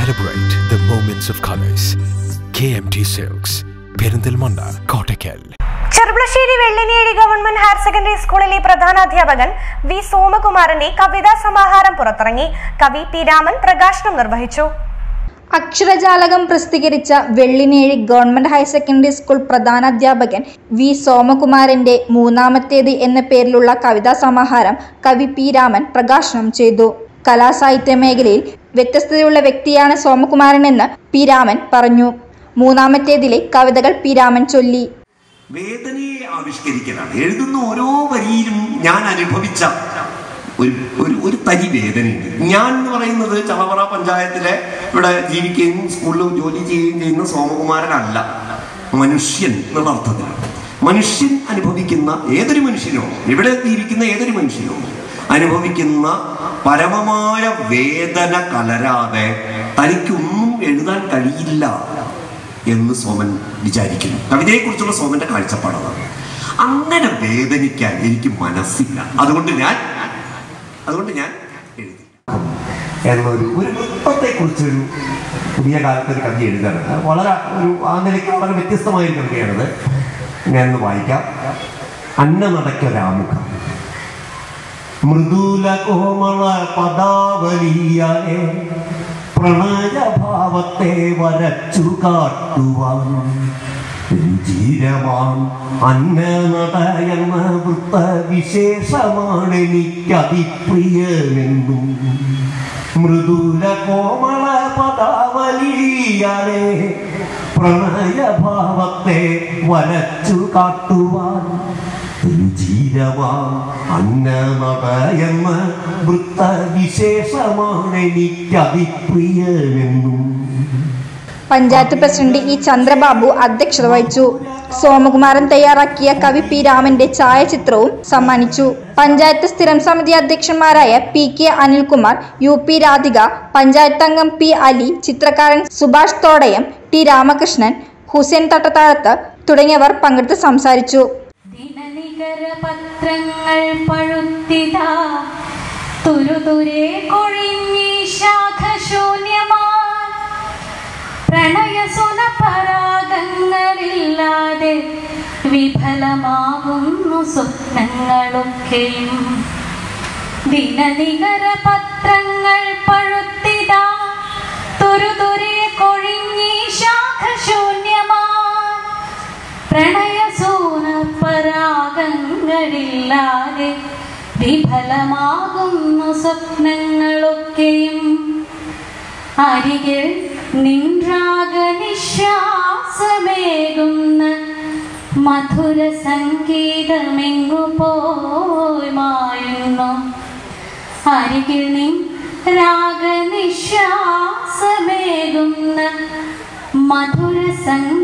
Celebrate the moments of colors. KMT Silks, Perindalmanda, Kottakkal. Cherpulassery Vellinezhi government higher secondary സ്കൂളിലെ പ്രധാനാധ്യാപകൻ V സോമകുമാറിന്റെ കവിതാ സമാഹാരം പുറത്തിറങ്ങി. കവി പി രാമൻ പ്രകാശനം നിർവഹിച്ചു. അക്ഷരജാലകം പ്രസിദ്ധീകരിച്ച Vellinezhi government higher secondary school പ്രധാനാധ്യാപകൻ വി സോമകുമാറിന്റെ മൂന്നാമത്തേത് എന്ന പേരിലുള്ള കവിതാ സമാഹാരം കവി പി രാമൻ പ്രകാശനം ചെയ്തു. കലാസാഹിത്യ മേഖലയിൽ വ്യത്യസ്തതയുള്ള വ്യക്തിയാണ് സോമകുമാരനെന്ന് പി രാമൻ പറഞ്ഞു. മൂന്നാമത്തേതിലെ കവിതകൾ പി രാമൻ ചൊല്ലി. വേദനയെ ആവിഷ്കരിക്കലാണ്. എഴുതുന്ന ഓരോ വരിയിലും ഞാൻ അനുഭവിച്ച ഒരു തരി വേദനയുണ്ട്. ഞാൻ എന്ന് പറയുന്നത് ചളവറ പഞ്ചായത്തിലെ ഇവിടെ ജീവിക്കുകയും സ്കൂളിൽ ജോലി ചെയ്യുകയും ചെയ്യുന്ന സോമകുമാരനല്ല, മനുഷ്യൻ എന്നുള്ള അർത്ഥത്തിലാണ്. മനുഷ്യൻ അനുഭവിക്കുന്ന ഏതൊരു മനുഷ്യനോ, ഇവിടെ ജീവിക്കുന്ന ഏതൊരു മനുഷ്യനോ അനുഭവിക്കുന്ന പരമമായ വേദന കലരാതെ തനിക്കൊന്നും എഴുതാൻ കഴിയില്ല എന്ന് സോമൻ വിചാരിക്കുന്നു. കവിതയെക്കുറിച്ചുള്ള സോമന്റെ കാഴ്ചപ്പാടാണ്. അങ്ങനെ വേദനിക്കാൻ എനിക്ക് മനസ്സില്ല. അതുകൊണ്ട് ഞാൻ എഴുതി എന്നൊരു വൃത്തത്തെക്കുറിച്ചൊരു പുതിയ കാലത്ത് ഒരു കവി എഴുതാണ്. വളരെ ആ നിലയ്ക്ക് വളരെ വ്യത്യസ്തമായൊരു കവിതയാണത്. ഞാനൊന്ന് വായിക്കാം. അന്നനടയ്ക്കൊരാമുഖം. മൃദുല കോമള പദാവലിയായ പ്രണയഭാവത്തെ വരച്ചു കാട്ടുവാൻ രുചിരമാൻ അന്നനടയെന്ന വൃത്തവിശേഷമാണ് എനിക്കതിപ്രിയമെന്നും. മൃദുല കോമള പദാവലിയാലെ പ്രണയഭാവത്തെ വരച്ചു കാട്ടുവാൻ രുചിരമാൻ അന്നനടയെന്ന വൃത്തവിശേഷമാണ് എനിക്കതിപ്രിയമെന്നും. പഞ്ചായത്ത് പ്രസിഡന്റ് ഇ ചന്ദ്രബാബു അധ്യക്ഷത വഹിച്ചു. സോമകുമാരൻ തയ്യാറാക്കിയ കവി പി രാമന്റെ ഛായാചിത്രവും സമ്മാനിച്ചു. പഞ്ചായത്ത് സ്ഥിരം സമിതി അധ്യക്ഷന്മാരായ P K Anilkumar, U P Radhika, panchayat അംഗം പി അലി, ചിത്രകാരൻ സുഭാഷ് തോടയം, ടി രാമകൃഷ്ണൻ, ഹുസൈൻ തട്ടത്താഴത്ത് തുടങ്ങിയവർ പങ്കെടുത്ത് സംസാരിച്ചു. പ്രണയസുനപരാഗങ്ങളില്ലാതെ വിഫലമാകുന്നു സ്വപ്നങ്ങളൊക്കെയും. ദിനനികര പത്രങ്ങൾ പഴുത്തിതാ തുരുതുരെ കൊഴിഞ്ഞി ശാഖശൂന്യമാ. പ്രണയസുനപരാഗങ്ങളില്ലാതെ വിഫലമാകുന്നു സ്വപ്നങ്ങളൊക്കെയും. അരികിൽ നിൻരാഗനിശ്വാസമേകുന്ന മധുര സംഗീതമെങ്ങു പോയി മായുന്നു. അരികിൽ നിൻ രാഗനിശ്വാസമേകുന്ന മധുര സംഗീതം